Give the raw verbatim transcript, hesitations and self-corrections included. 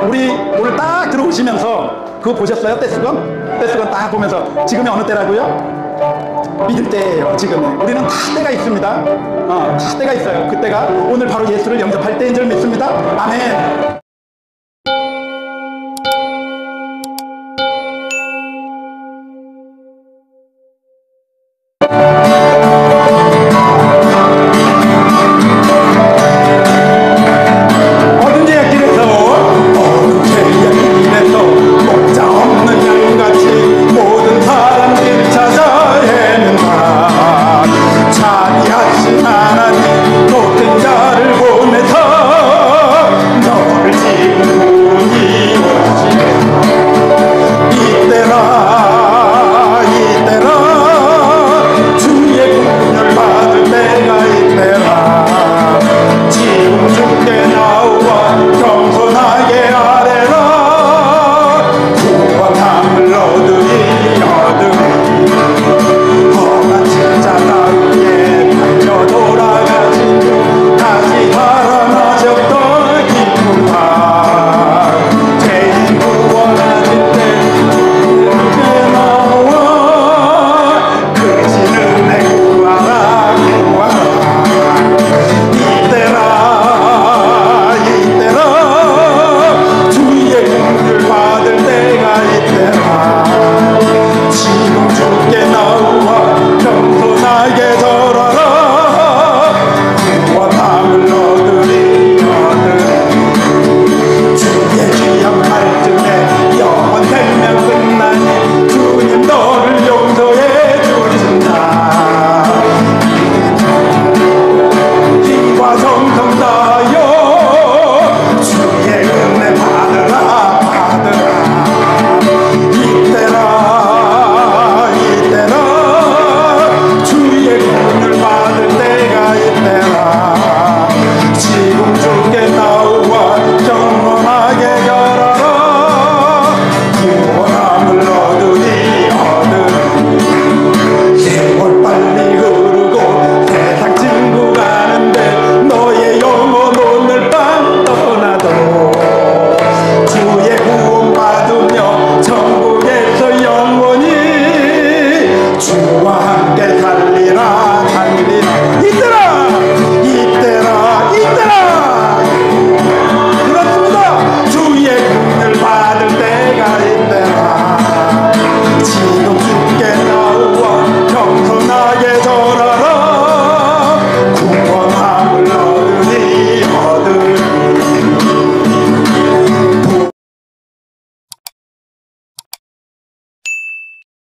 우리 오늘 딱 들어오시면서 그거 보셨어요? 떼수건? 떼수건 딱 보면서 지금이 어느 때라고요? 믿을 때예요. 지금 우리는 다 때가 있습니다. 어, 다 때가 있어요. 그때가 오늘 바로 예수를 영접할 때인 줄 믿습니다. 아멘.